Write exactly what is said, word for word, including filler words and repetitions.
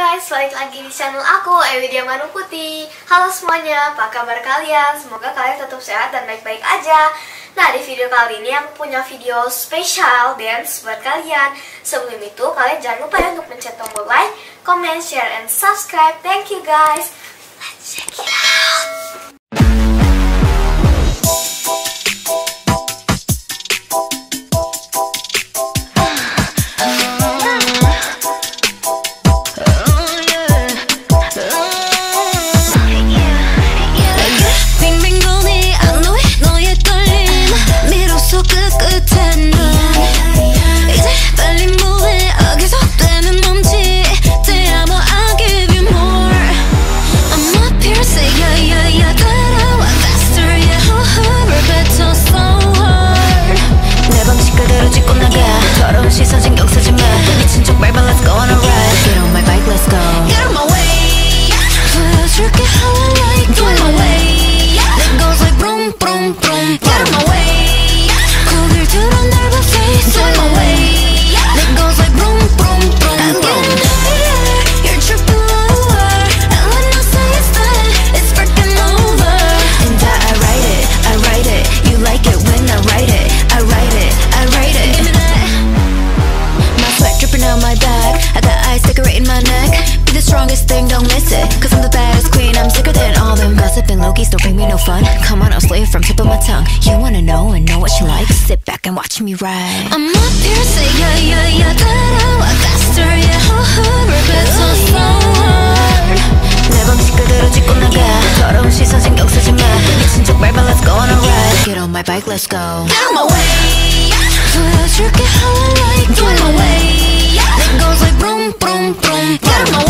guys, balik lagi di channel aku, Ewi Diamanu Putih. Halo semuanya, apa kabar kalian? Semoga kalian tetap sehat dan baik-baik aja. Nah, di video kali ini aku punya video spesial dance buat kalian. Sebelum itu, kalian jangan lupa ya untuk mencet tombol like, comment, share, and subscribe. Thank you guys. Let's check it out. 시선 신경 쓰지 마. 미친 척 밟아 let's go on a ride. Get on my bike let's go. Get on my way. 보여줄게 how I like. Do it my way. It goes like boom boom boom. Get on my way. 고개를 들어 넓은 face. Do it my way. It goes like boom boom boom. I'm getting higher. You're tripping lower. And when I say it's done, it's freaking over. And I, I write it, I write it. You like it when I write it. I write it, I write it. Give me that. Dripping down my back, I got ice decorating my neck. Be the strongest thing, don't miss it. Cause I'm the baddest queen, I'm sicker than all them gossiping Loki's, don't bring me no fun. Come on, I'll slay it from tip of my tongue. You wanna know and know what she likes? Sit back and watch me ride. I'm up here, say yeah, yeah, yeah. 따라와 faster, yeah. 호흡을 뱉어 so hard. 내 방식 그대로 짚고 나가. 더러운 시선 신경 쓰지 마. 미친 척 밟아 let's go on a ride. Get on my bike, let's go. Get on my way. 보여줄게 how I like. Do it my way. It goes like boom, boom, boom. Get on my way.